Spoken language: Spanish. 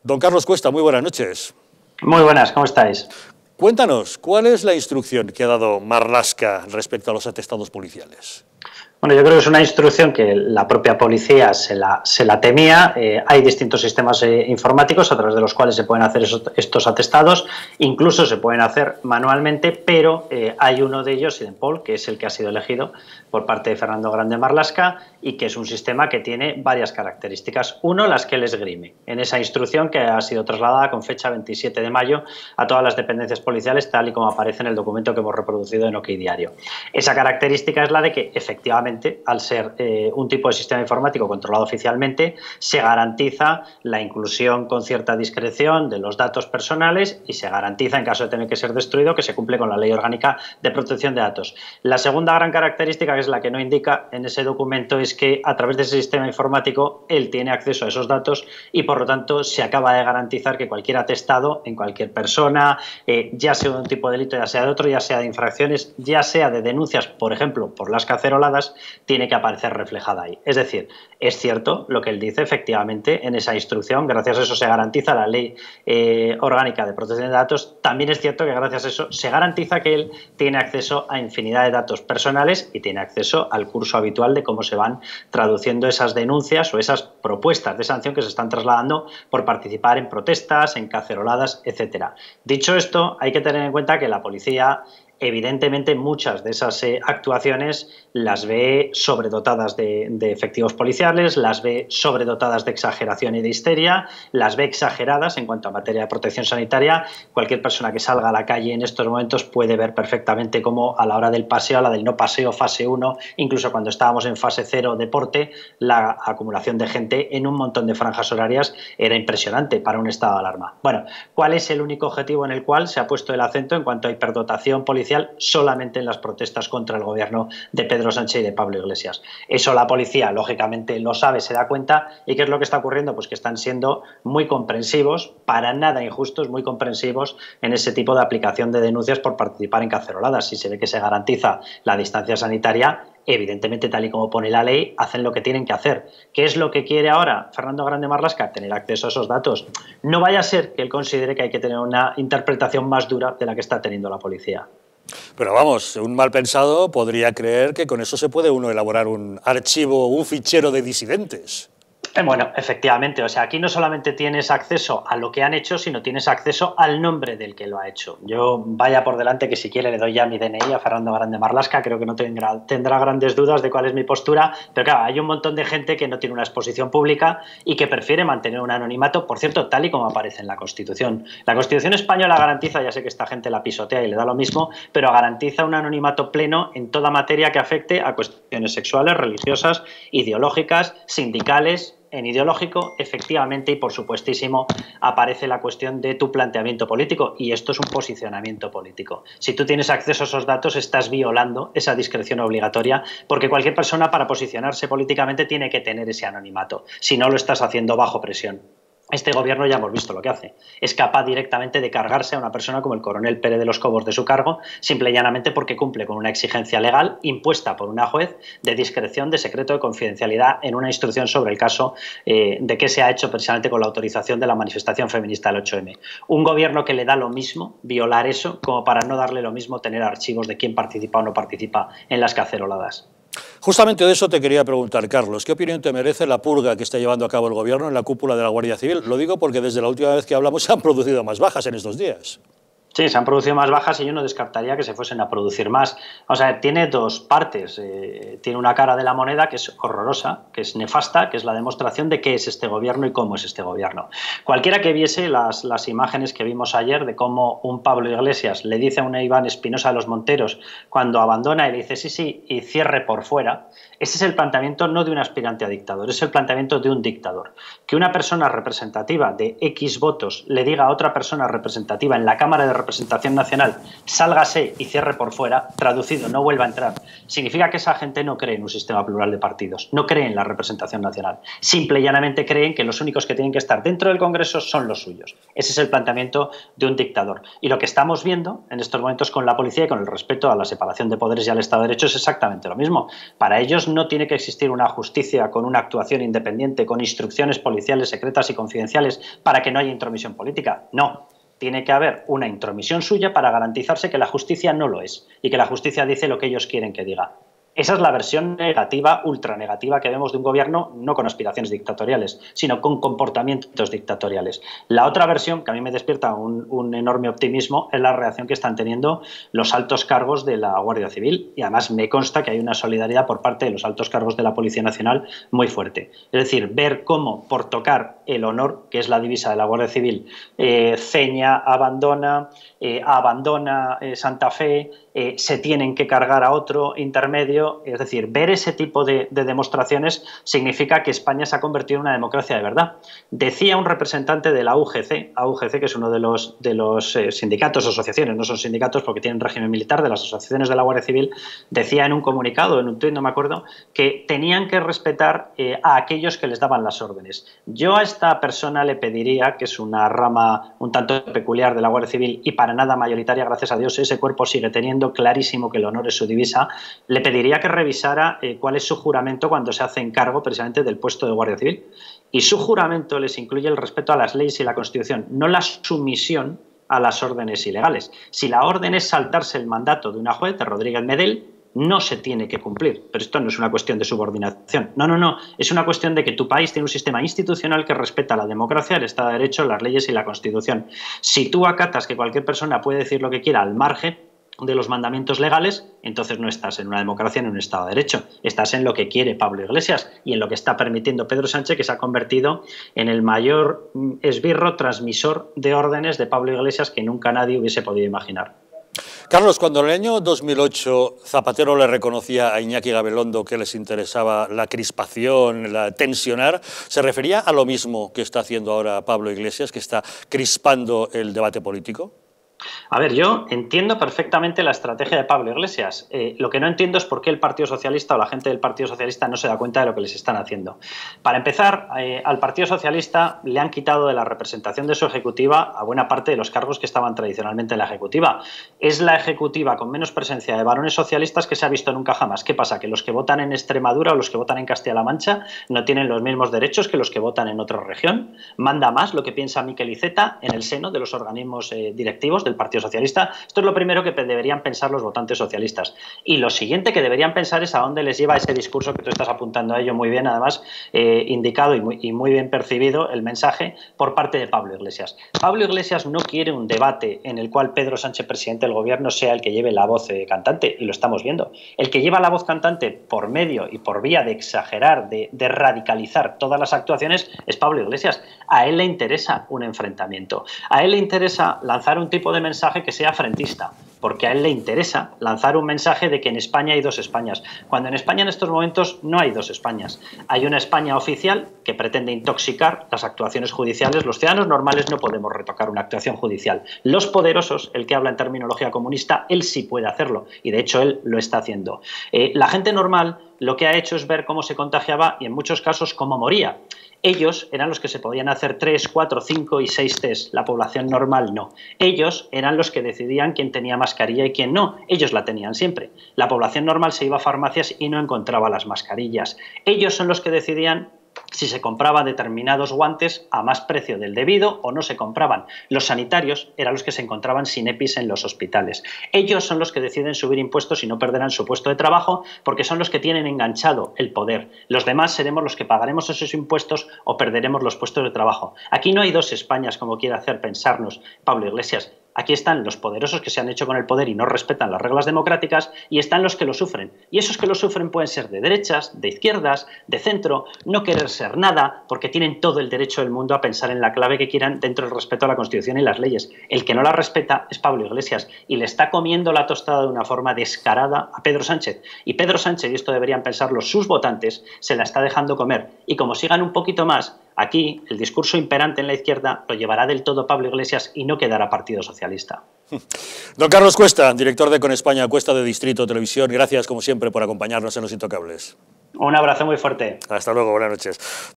Don Carlos Cuesta, muy buenas noches. Muy buenas, ¿cómo estáis? Cuéntanos, ¿cuál es la instrucción que ha dado Marlaska respecto a los atestados policiales? Bueno, yo creo que es una instrucción que la propia policía se la temía. Hay distintos sistemas informáticos a través de los cuales se pueden hacer estos atestados, incluso se pueden hacer manualmente, pero hay uno de ellos, Idempol, que es el que ha sido elegido por parte de Fernando Grande Marlaska y que es un sistema que tiene varias características. Uno, las que él esgrime en esa instrucción que ha sido trasladada con fecha 27 de mayo a todas las dependencias policiales, tal y como aparece en el documento que hemos reproducido en OK Diario. Esa característica es la de que, efectivamente, al ser un tipo de sistema informático controlado oficialmente, se garantiza la inclusión con cierta discreción de los datos personales y se garantiza, en caso de tener que ser destruido, que se cumple con la Ley Orgánica de Protección de Datos. La segunda gran característica, que es la que no indica en ese documento, es que a través de ese sistema informático él tiene acceso a esos datos y, por lo tanto, se acaba de garantizar que cualquier atestado en cualquier persona, ya sea de un tipo de delito, ya sea de otro, ya sea de infracciones, ya sea de denuncias, por ejemplo, por las caceroladas, tiene que aparecer reflejada ahí. Es decir, es cierto lo que él dice, efectivamente, en esa instrucción, gracias a eso se garantiza la Ley Orgánica de Protección de Datos. También es cierto que gracias a eso se garantiza que él tiene acceso a infinidad de datos personales y tiene acceso al curso habitual de cómo se van traduciendo esas denuncias o esas propuestas de sanción que se están trasladando por participar en protestas, en caceroladas, etcétera. Dicho esto, hay que tener en cuenta que la policía, evidentemente, muchas de esas actuaciones las ve sobredotadas de efectivos policiales, las ve sobredotadas de exageración y de histeria, las ve exageradas en cuanto a materia de protección sanitaria. Cualquier persona que salga a la calle en estos momentos puede ver perfectamente cómo a la hora del paseo, a la del no paseo, fase 1, incluso cuando estábamos en fase 0 deporte, la acumulación de gente en un montón de franjas horarias era impresionante para un estado de alarma. Bueno, ¿cuál es el único objetivo en el cual se ha puesto el acento en cuanto a hiperdotación policial? Solamente en las protestas contra el gobierno de Pedro Sánchez y de Pablo Iglesias. Eso la policía, lógicamente, lo sabe, se da cuenta. ¿Y qué es lo que está ocurriendo? Pues que están siendo muy comprensivos, para nada injustos, muy comprensivos en ese tipo de aplicación de denuncias por participar en caceroladas. Si se ve que se garantiza la distancia sanitaria, evidentemente, tal y como pone la ley, hacen lo que tienen que hacer. ¿Qué es lo que quiere ahora Fernando Grande Marlaska? Tener acceso a esos datos. No vaya a ser que él considere que hay que tener una interpretación más dura de la que está teniendo la policía. Pero vamos, un mal pensado podría creer que con eso se puede uno elaborar un archivo, un fichero de disidentes. Bueno, efectivamente, o sea, aquí no solamente tienes acceso a lo que han hecho, sino tienes acceso al nombre del que lo ha hecho. Yo, vaya por delante que si quiere le doy ya mi DNI a Fernando Grande Marlaska, creo que no tendrá grandes dudas de cuál es mi postura, pero claro, hay un montón de gente que no tiene una exposición pública y que prefiere mantener un anonimato, por cierto, tal y como aparece en la Constitución. La Constitución española garantiza, ya sé que esta gente la pisotea y le da lo mismo, pero garantiza un anonimato pleno en toda materia que afecte a cuestiones sexuales, religiosas, ideológicas, sindicales. En ideológico, efectivamente, y por supuestísimo, aparece la cuestión de tu planteamiento político, y esto es un posicionamiento político. Si tú tienes acceso a esos datos, estás violando esa discreción obligatoria, porque cualquier persona, para posicionarse políticamente, tiene que tener ese anonimato, si no lo estás haciendo bajo presión. Este gobierno ya hemos visto lo que hace. Es capaz directamente de cargarse a una persona como el coronel Pérez de los Cobos de su cargo, simple y llanamente porque cumple con una exigencia legal impuesta por una juez de discreción, de secreto, de confidencialidad en una instrucción sobre el caso de qué se ha hecho precisamente con la autorización de la manifestación feminista del 8M. Un gobierno que le da lo mismo violar eso como para no darle lo mismo tener archivos de quién participa o no participa en las caceroladas. Justamente de eso te quería preguntar, Carlos. ¿Qué opinión te merece la purga que está llevando a cabo el Gobierno en la cúpula de la Guardia Civil? Lo digo porque desde la última vez que hablamos se han producido más bajas en estos días. Sí, se han producido más bajas y yo no descartaría que se fuesen a producir más. O sea, tiene dos partes. Tiene una cara de la moneda que es horrorosa, que es nefasta, que es la demostración de qué es este gobierno y cómo es este gobierno. Cualquiera que viese las imágenes que vimos ayer de cómo un Pablo Iglesias le dice a un Iván Espinosa de los Monteros cuando abandona y le dice sí, y cierre por fuera, ese es el planteamiento no de un aspirante a dictador, es el planteamiento de un dictador. Que una persona representativa de X votos le diga a otra persona representativa en la Cámara de Representantes representación nacional, sálgase y cierre por fuera, traducido, no vuelva a entrar, significa que esa gente no cree en un sistema plural de partidos, no cree en la representación nacional. Simple y llanamente creen que los únicos que tienen que estar dentro del Congreso son los suyos. Ese es el planteamiento de un dictador. Y lo que estamos viendo en estos momentos con la policía y con el respeto a la separación de poderes y al Estado de Derecho es exactamente lo mismo. Para ellos no tiene que existir una justicia con una actuación independiente, con instrucciones policiales secretas y confidenciales para que no haya intromisión política. No. Tiene que haber una intromisión suya para garantizarse que la justicia no lo es y que la justicia dice lo que ellos quieren que diga. Esa es la versión negativa, ultranegativa que vemos de un gobierno no con aspiraciones dictatoriales, sino con comportamientos dictatoriales. La otra versión, que a mí me despierta un enorme optimismo, es la reacción que están teniendo los altos cargos de la Guardia Civil. Y además me consta que hay una solidaridad por parte de los altos cargos de la Policía Nacional muy fuerte. Es decir, ver cómo por tocar el honor, que es la divisa de la Guardia Civil, ceña, abandona Santa Fe, se tienen que cargar a otro intermedio. Es decir, ver ese tipo de demostraciones significa que España se ha convertido en una democracia de verdad. Decía un representante de la UGC, que es uno de los sindicatos o asociaciones, no son sindicatos porque tienen régimen militar, de las asociaciones de la Guardia Civil, decía en un comunicado, en un tuit, no me acuerdo, que tenían que respetar a aquellos que les daban las órdenes. Yo a esta persona le pediría, que es una rama un tanto peculiar de la Guardia Civil y para nada mayoritaria, gracias a Dios, ese cuerpo sigue teniendo clarísimo que el honor es su divisa, le pediría que revisara cuál es su juramento cuando se hace encargo precisamente del puesto de Guardia Civil. Y su juramento les incluye el respeto a las leyes y la Constitución, no la sumisión a las órdenes ilegales. Si la orden es saltarse el mandato de una juez, de Rodríguez Medel, no se tiene que cumplir. Pero esto no es una cuestión de subordinación. No. Es una cuestión de que tu país tiene un sistema institucional que respeta la democracia, el Estado de Derecho, las leyes y la Constitución. Si tú acatas que cualquier persona puede decir lo que quiera al margen de los mandamientos legales, entonces no estás en una democracia ni en un Estado de Derecho. Estás en lo que quiere Pablo Iglesias y en lo que está permitiendo Pedro Sánchez, que se ha convertido en el mayor esbirro transmisor de órdenes de Pablo Iglesias que nunca nadie hubiese podido imaginar. Carlos, cuando en el año 2008 Zapatero le reconocía a Iñaki Gabilondo que les interesaba la crispación, la tensionar, ¿se refería a lo mismo que está haciendo ahora Pablo Iglesias, que está crispando el debate político? A ver, yo entiendo perfectamente la estrategia de Pablo Iglesias. Lo que no entiendo es por qué el Partido Socialista o la gente del Partido Socialista no se da cuenta de lo que les están haciendo. Para empezar, al Partido Socialista le han quitado de la representación de su ejecutiva a buena parte de los cargos que estaban tradicionalmente en la ejecutiva. Es la ejecutiva con menos presencia de varones socialistas que se ha visto nunca jamás. ¿Qué pasa? ¿Que los que votan en Extremadura o los que votan en Castilla-La Mancha no tienen los mismos derechos que los que votan en otra región? ¿Manda más lo que piensa Miquel Iceta en el seno de los organismos directivos del Partido Socialista? Esto es lo primero que deberían pensar los votantes socialistas. Y lo siguiente que deberían pensar es a dónde les lleva ese discurso que tú estás apuntando a ello muy bien, además indicado y muy bien percibido el mensaje por parte de Pablo Iglesias. Pablo Iglesias no quiere un debate en el cual Pedro Sánchez, presidente del gobierno, sea el que lleve la voz cantante, y lo estamos viendo. El que lleva la voz cantante por medio y por vía de exagerar, de radicalizar todas las actuaciones es Pablo Iglesias. A él le interesa un enfrentamiento. A él le interesa lanzar un tipo de mensaje que sea frentista, porque a él le interesa lanzar un mensaje de que en España hay dos Españas, cuando en España en estos momentos no hay dos Españas. Hay una España oficial que pretende intoxicar las actuaciones judiciales. Los ciudadanos normales no podemos retocar una actuación judicial. Los poderosos, el que habla en terminología comunista, él sí puede hacerlo, y de hecho él lo está haciendo. La gente normal lo que ha hecho es ver cómo se contagiaba y en muchos casos cómo moría. Ellos eran los que se podían hacer 3, 4, 5 y 6 test. La población normal no. Ellos eran los que decidían quién tenía mascarilla y quién no. Ellos la tenían siempre. La población normal se iba a farmacias y no encontraba las mascarillas. Ellos son los que decidían si se compraban determinados guantes a más precio del debido o no se compraban. Los sanitarios eran los que se encontraban sin EPIs en los hospitales. Ellos son los que deciden subir impuestos y no perderán su puesto de trabajo porque son los que tienen enganchado el poder. Los demás seremos los que pagaremos esos impuestos o perderemos los puestos de trabajo. Aquí no hay dos Españas como quiere hacer pensarnos Pablo Iglesias. Aquí están los poderosos que se han hecho con el poder y no respetan las reglas democráticas, y están los que lo sufren. Y esos que lo sufren pueden ser de derechas, de izquierdas, de centro, no querer ser nada, porque tienen todo el derecho del mundo a pensar en la clave que quieran dentro del respeto a la Constitución y las leyes. El que no la respeta es Pablo Iglesias, y le está comiendo la tostada de una forma descarada a Pedro Sánchez. Y Pedro Sánchez, y esto deberían pensarlo sus votantes, se la está dejando comer. Y como sigan un poquito más Aquí el discurso imperante en la izquierda lo llevará del todo Pablo Iglesias y no quedará Partido Socialista. Don Carlos Cuesta, director de Con España, Cuesta de Distrito Televisión, gracias como siempre por acompañarnos en Los Intocables. Un abrazo muy fuerte. Hasta luego, buenas noches.